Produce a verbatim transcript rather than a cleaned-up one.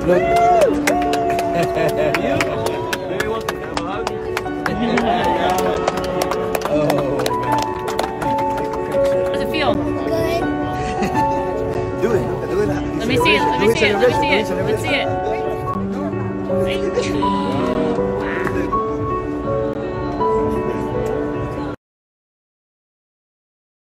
Look. Oh, man. How does it feel? Good. Do it. Do it. Let me see it. Let me see it. Let me see it. Let's see it.